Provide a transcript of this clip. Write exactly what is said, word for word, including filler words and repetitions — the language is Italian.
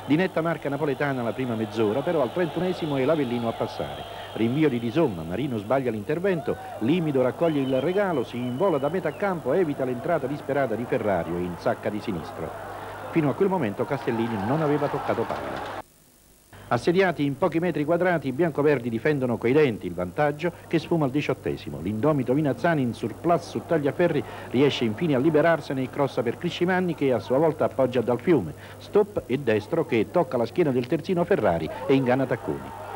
Di netta marca napoletana la prima mezz'ora, però al trentunesimo è l'Avellino a passare. Rinvio di Di Somma, Marino sbaglia l'intervento, Limido raccoglie il regalo, si invola da metà campo, evita l'entrata disperata di Ferrario e insacca di sinistro. Fino a quel momento Castellini non aveva toccato palla. Assediati in pochi metri quadrati, i biancoverdi difendono coi denti il vantaggio che sfuma al diciottesimo. L'indomito Vinazzani in surplus su Tagliaferri riesce infine a liberarsene e crossa per Criscimanni che a sua volta appoggia dal fiume. Stop e destro che tocca la schiena del terzino Ferrari e inganna Tacconi.